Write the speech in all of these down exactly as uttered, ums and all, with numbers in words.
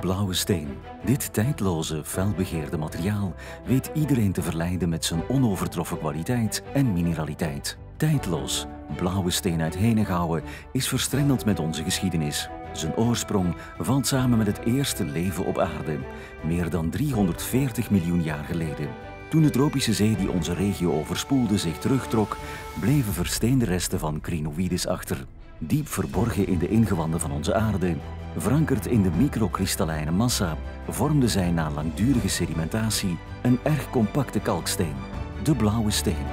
blauwe steen. Dit tijdloze, felbegeerde materiaal weet iedereen te verleiden met zijn onovertroffen kwaliteit en mineraliteit. Tijdloos, blauwe steen uit Henegouwen is verstrengeld met onze geschiedenis. Zijn oorsprong valt samen met het eerste leven op aarde, meer dan driehonderdveertig miljoen jaar geleden. Toen de tropische zee die onze regio overspoelde zich terugtrok, bleven versteende resten van crinoïdes achter. Diep verborgen in de ingewanden van onze aarde, verankerd in de microkristallijne massa, vormden zij na langdurige sedimentatie een erg compacte kalksteen, de blauwe steen.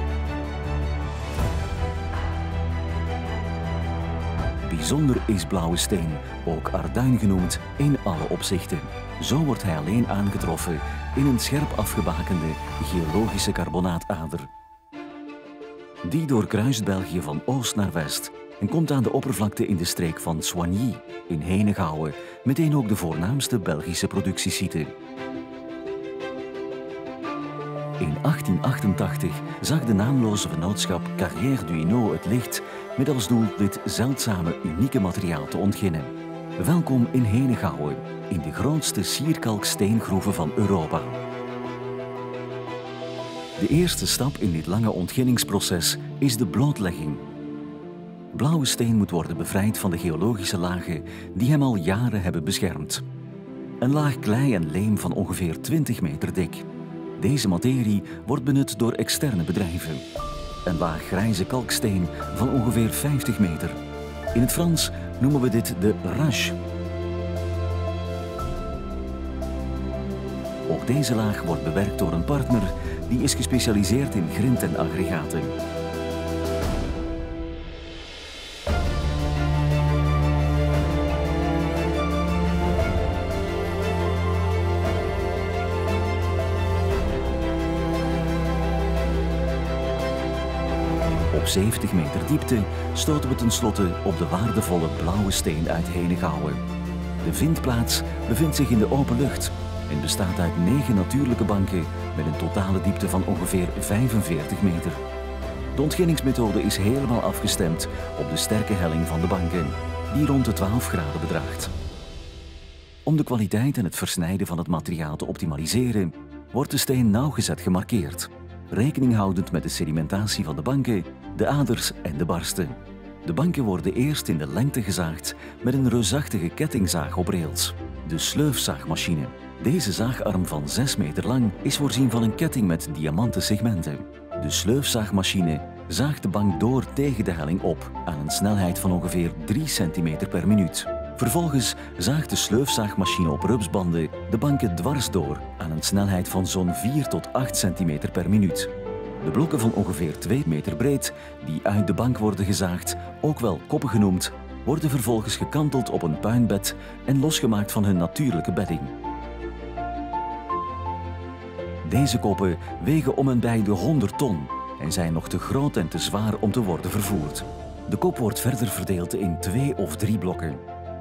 Bijzonder is blauwe steen, ook arduin genoemd, in alle opzichten. Zo wordt hij alleen aangetroffen in een scherp afgebakende geologische carbonaatader. Die doorkruist België van oost naar west en komt aan de oppervlakte in de streek van Soigny in Henegouwen, meteen ook de voornaamste Belgische productiesite. In achttien achtentachtig zag de naamloze vennootschap Carrière du Hainaut het licht met als doel dit zeldzame, unieke materiaal te ontginnen. Welkom in Henegouwen, in de grootste sierkalksteengroeven van Europa. De eerste stap in dit lange ontginningsproces is de blootlegging. Blauwe steen moet worden bevrijd van de geologische lagen die hem al jaren hebben beschermd. Een laag klei en leem van ongeveer twintig meter dik. Deze materie wordt benut door externe bedrijven. Een laag grijze kalksteen van ongeveer vijftig meter. In het Frans noemen we dit de rache. Ook deze laag wordt bewerkt door een partner die is gespecialiseerd in grind en aggregaten. Op zeventig meter diepte stoten we tenslotte op de waardevolle blauwe steen uit Henegouwen. De vindplaats bevindt zich in de open lucht en bestaat uit negen natuurlijke banken met een totale diepte van ongeveer vijfenveertig meter. De ontginningsmethode is helemaal afgestemd op de sterke helling van de banken, die rond de twaalf graden bedraagt. Om de kwaliteit en het versnijden van het materiaal te optimaliseren, wordt de steen nauwgezet gemarkeerd, rekening houdend met de sedimentatie van de banken, de aders en de barsten. De banken worden eerst in de lengte gezaagd met een reusachtige kettingzaag op rails, de sleufzaagmachine. Deze zaagarm van zes meter lang is voorzien van een ketting met diamanten segmenten. De sleufzaagmachine zaagt de bank door tegen de helling op aan een snelheid van ongeveer drie centimeter per minuut. Vervolgens zaagt de sleufzaagmachine op rupsbanden de banken dwars door aan een snelheid van zo'n vier tot acht centimeter per minuut. De blokken van ongeveer twee meter breed, die uit de bank worden gezaagd, ook wel koppen genoemd, worden vervolgens gekanteld op een puinbed en losgemaakt van hun natuurlijke bedding. Deze koppen wegen om en bij de honderd ton en zijn nog te groot en te zwaar om te worden vervoerd. De kop wordt verder verdeeld in twee of drie blokken.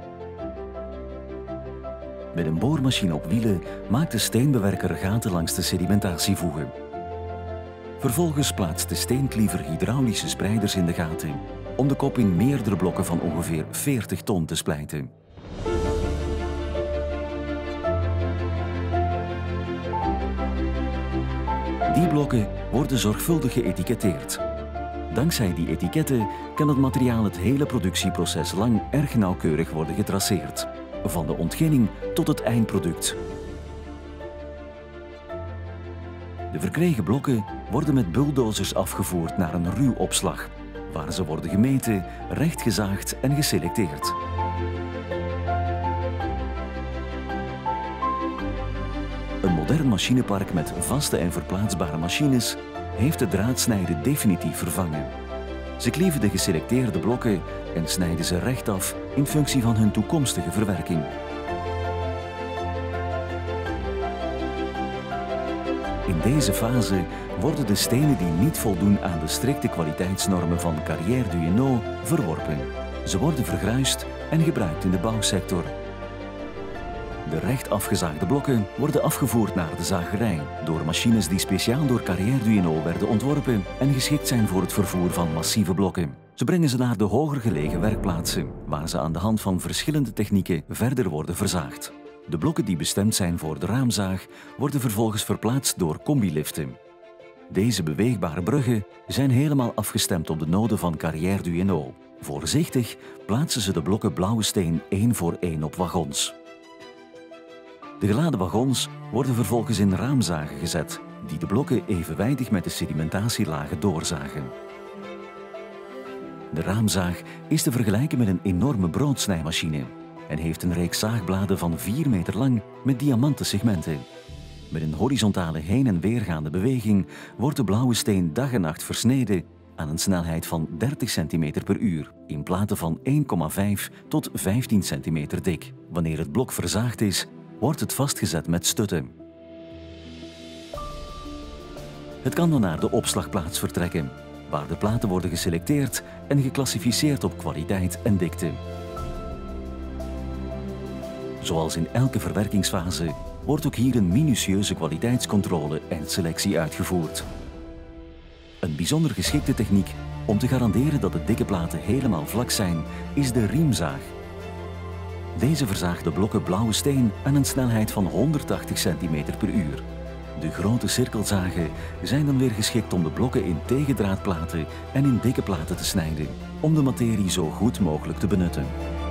Met een boormachine op wielen maakt de steenbewerker gaten langs de sedimentatievoegen. Vervolgens plaatst de steenkliever hydraulische spreiders in de gaten om de kop in meerdere blokken van ongeveer veertig ton te splijten. Die blokken worden zorgvuldig geëtiketteerd. Dankzij die etiketten kan het materiaal het hele productieproces lang erg nauwkeurig worden getraceerd, van de ontginning tot het eindproduct. De verkregen blokken worden met bulldozers afgevoerd naar een ruwopslag, waar ze worden gemeten, rechtgezaagd en geselecteerd. Een modern machinepark met vaste en verplaatsbare machines heeft de draadsnijden definitief vervangen. Ze klieven de geselecteerde blokken en snijden ze rechtaf in functie van hun toekomstige verwerking. In deze fase worden de stenen die niet voldoen aan de strikte kwaliteitsnormen van Carrière du Hainaut verworpen. Ze worden vergruist en gebruikt in de bouwsector. De recht afgezaagde blokken worden afgevoerd naar de zagerij door machines die speciaal door Carrière du Hainaut werden ontworpen en geschikt zijn voor het vervoer van massieve blokken. Ze brengen ze naar de hoger gelegen werkplaatsen, waar ze aan de hand van verschillende technieken verder worden verzaagd. De blokken die bestemd zijn voor de raamzaag worden vervolgens verplaatst door combiliften. Deze beweegbare bruggen zijn helemaal afgestemd op de noden van Carrière du Hainaut. Voorzichtig plaatsen ze de blokken blauwe steen één voor één op wagons. De geladen wagons worden vervolgens in raamzagen gezet, die de blokken evenwijdig met de sedimentatielagen doorzagen. De raamzaag is te vergelijken met een enorme broodsnijmachine en heeft een reeks zaagbladen van vier meter lang met diamanten segmenten. Met een horizontale heen- en weergaande beweging wordt de blauwe steen dag en nacht versneden aan een snelheid van dertig centimeter per uur in platen van één komma vijf tot vijftien centimeter dik. Wanneer het blok verzaagd is, wordt het vastgezet met stutten. Het kan dan naar de opslagplaats vertrekken, waar de platen worden geselecteerd en geclassificeerd op kwaliteit en dikte. Zoals in elke verwerkingsfase wordt ook hier een minutieuze kwaliteitscontrole en selectie uitgevoerd. Een bijzonder geschikte techniek om te garanderen dat de dikke platen helemaal vlak zijn, is de riemzaag. Deze verzaagt de blokken blauwe steen aan een snelheid van honderdtachtig centimeter per uur. De grote cirkelzagen zijn dan weer geschikt om de blokken in tegendraadplaten en in dikke platen te snijden, om de materie zo goed mogelijk te benutten.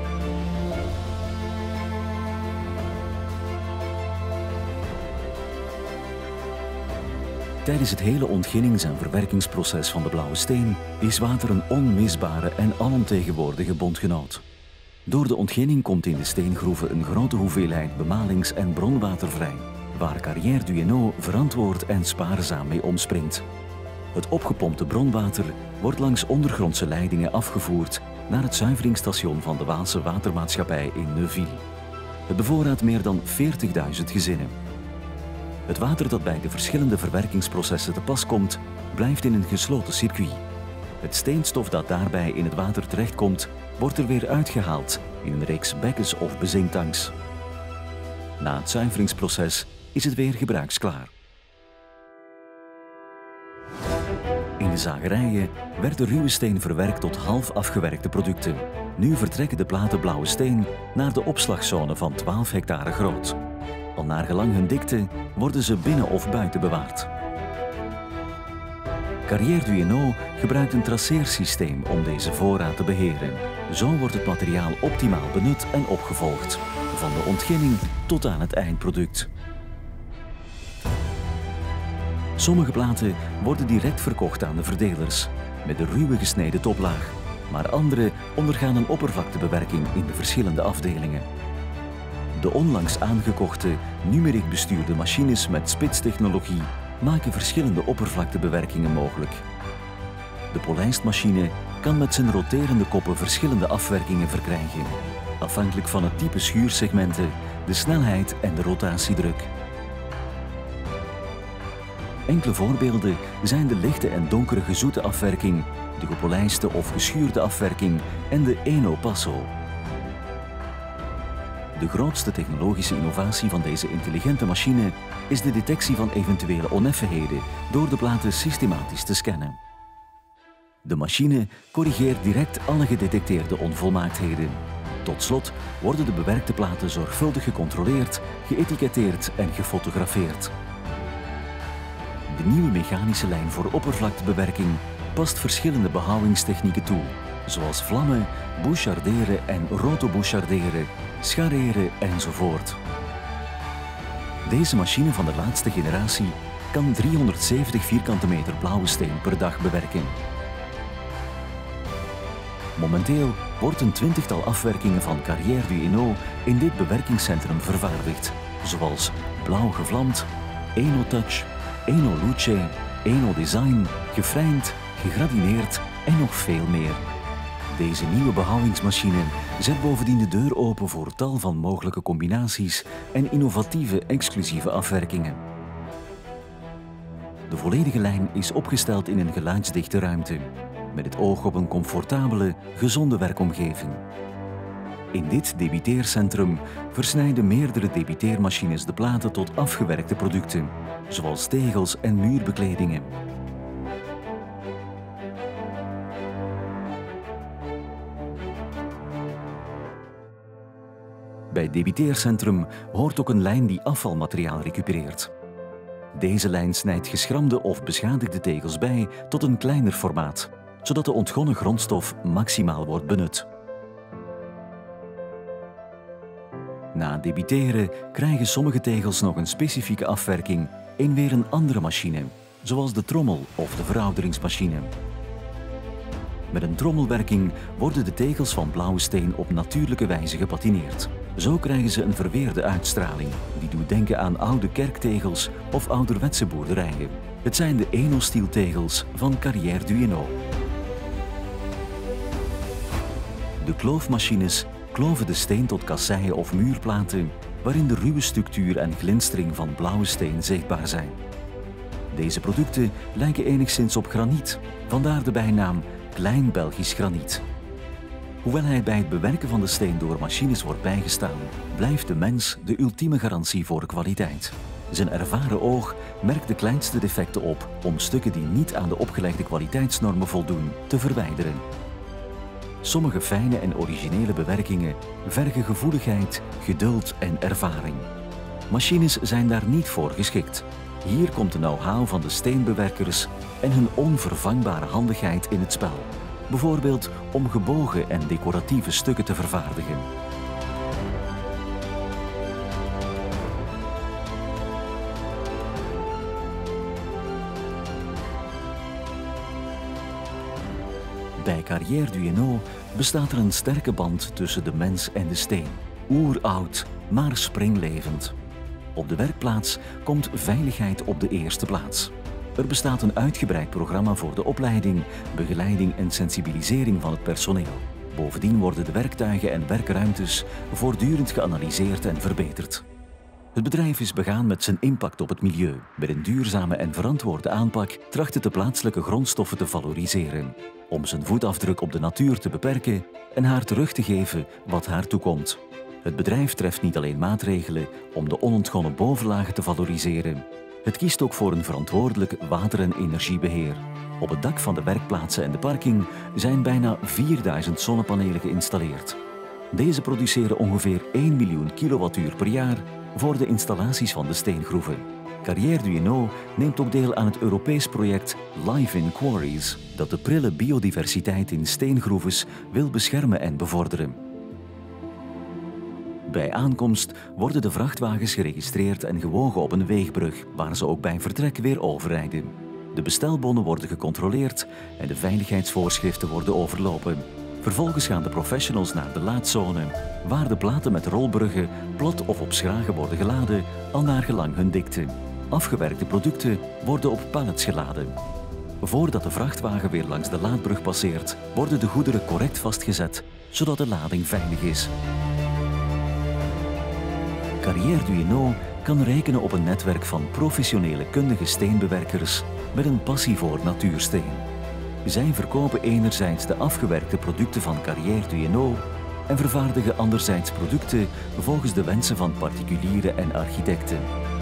Tijdens het hele ontginnings- en verwerkingsproces van de blauwe steen is water een onmisbare en alomtegenwoordige bondgenoot. Door de ontginning komt in de steengroeven een grote hoeveelheid bemalings- en bronwater vrij, waar Carrière du Hainaut verantwoord en spaarzaam mee omspringt. Het opgepompte bronwater wordt langs ondergrondse leidingen afgevoerd naar het zuiveringsstation van de Waalse Watermaatschappij in Neuville. Het bevoorraadt meer dan veertigduizend gezinnen. Het water dat bij de verschillende verwerkingsprocessen te pas komt, blijft in een gesloten circuit. Het steenstof dat daarbij in het water terechtkomt, wordt er weer uitgehaald in een reeks bekkens of bezinktanks. Na het zuiveringsproces is het weer gebruiksklaar. In de zagerijen werd de ruwe steen verwerkt tot half afgewerkte producten. Nu vertrekken de platen blauwe steen naar de opslagzone van twaalf hectare groot. Al naar gelang hun dikte worden ze binnen of buiten bewaard. Carrière du Hainaut gebruikt een traceersysteem om deze voorraad te beheren. Zo wordt het materiaal optimaal benut en opgevolgd, van de ontginning tot aan het eindproduct. Sommige platen worden direct verkocht aan de verdelers, met de ruwe gesneden toplaag, maar andere ondergaan een oppervlaktebewerking in de verschillende afdelingen. De onlangs aangekochte, numeriek bestuurde machines met spitstechnologie maken verschillende oppervlaktebewerkingen mogelijk. De polijstmachine kan met zijn roterende koppen verschillende afwerkingen verkrijgen, afhankelijk van het type schuursegmenten, de snelheid en de rotatiedruk. Enkele voorbeelden zijn de lichte en donkere gezoete afwerking, de gepolijste of geschuurde afwerking en de Eno Passo. De grootste technologische innovatie van deze intelligente machine is de detectie van eventuele oneffenheden door de platen systematisch te scannen. De machine corrigeert direct alle gedetecteerde onvolmaaktheden. Tot slot worden de bewerkte platen zorgvuldig gecontroleerd, geëtiketteerd en gefotografeerd. De nieuwe mechanische lijn voor oppervlaktebewerking past verschillende behouwingstechnieken toe, zoals vlammen, boucharderen en rotoboucharderen, schareren enzovoort. Deze machine van de laatste generatie kan driehonderdzeventig vierkante meter blauwe steen per dag bewerken. Momenteel wordt een twintigtal afwerkingen van Carrière du Hainaut in dit bewerkingscentrum vervaardigd, zoals blauw gevlamd, Eno Touch, Eno Luce, Eno Design, gefrijnd, gegradineerd en nog veel meer. Deze nieuwe behouwingsmachine zet bovendien de deur open voor tal van mogelijke combinaties en innovatieve exclusieve afwerkingen. De volledige lijn is opgesteld in een geluidsdichte ruimte, met het oog op een comfortabele, gezonde werkomgeving. In dit debiteercentrum versnijden meerdere debiteermachines de platen tot afgewerkte producten, zoals tegels en muurbekledingen. Bij Debiteercentrum hoort ook een lijn die afvalmateriaal recupereert. Deze lijn snijdt geschramde of beschadigde tegels bij tot een kleiner formaat, zodat de ontgonnen grondstof maximaal wordt benut. Na debiteren krijgen sommige tegels nog een specifieke afwerking in weer een andere machine, zoals de trommel of de verouderingsmachine. Met een trommelwerking worden de tegels van blauwe steen op natuurlijke wijze gepatineerd. Zo krijgen ze een verweerde uitstraling, die doet denken aan oude kerktegels of ouderwetse boerderijen. Het zijn de Eno-stieltegels van Carrière du Hainaut. De kloofmachines kloven de steen tot kasseien of muurplaten, waarin de ruwe structuur en glinstering van blauwe steen zichtbaar zijn. Deze producten lijken enigszins op graniet, vandaar de bijnaam Klein Belgisch graniet. Hoewel hij bij het bewerken van de steen door machines wordt bijgestaan, blijft de mens de ultieme garantie voor kwaliteit. Zijn ervaren oog merkt de kleinste defecten op om stukken die niet aan de opgelegde kwaliteitsnormen voldoen te verwijderen. Sommige fijne en originele bewerkingen vergen gevoeligheid, geduld en ervaring. Machines zijn daar niet voor geschikt. Hier komt de know-how van de steenbewerkers en hun onvervangbare handigheid in het spel. Bijvoorbeeld om gebogen en decoratieve stukken te vervaardigen. Bij Carrière du Hainaut bestaat er een sterke band tussen de mens en de steen. Oeroud, maar springlevend. Op de werkplaats komt veiligheid op de eerste plaats. Er bestaat een uitgebreid programma voor de opleiding, begeleiding en sensibilisering van het personeel. Bovendien worden de werktuigen en werkruimtes voortdurend geanalyseerd en verbeterd. Het bedrijf is begaan met zijn impact op het milieu. Met een duurzame en verantwoorde aanpak tracht het de plaatselijke grondstoffen te valoriseren, om zijn voetafdruk op de natuur te beperken en haar terug te geven wat haar toekomt. Het bedrijf treft niet alleen maatregelen om de onontgonnen bovenlagen te valoriseren. Het kiest ook voor een verantwoordelijk water- en energiebeheer. Op het dak van de werkplaatsen en de parking zijn bijna vierduizend zonnepanelen geïnstalleerd. Deze produceren ongeveer één miljoen kilowattuur per jaar voor de installaties van de steengroeven. Carrière du Hainaut neemt ook deel aan het Europees project Life in Quarries, dat de prille biodiversiteit in steengroeves wil beschermen en bevorderen. Bij aankomst worden de vrachtwagens geregistreerd en gewogen op een weegbrug, waar ze ook bij vertrek weer overrijden. De bestelbonnen worden gecontroleerd en de veiligheidsvoorschriften worden overlopen. Vervolgens gaan de professionals naar de laadzone, waar de platen met rolbruggen plat of op schragen worden geladen, al naar gelang hun dikte. Afgewerkte producten worden op pallets geladen. Voordat de vrachtwagen weer langs de laadbrug passeert, worden de goederen correct vastgezet, zodat de lading veilig is. Carrière du Hainaut kan rekenen op een netwerk van professionele kundige steenbewerkers met een passie voor natuursteen. Zij verkopen enerzijds de afgewerkte producten van Carrière du Hainaut en vervaardigen anderzijds producten volgens de wensen van particulieren en architecten.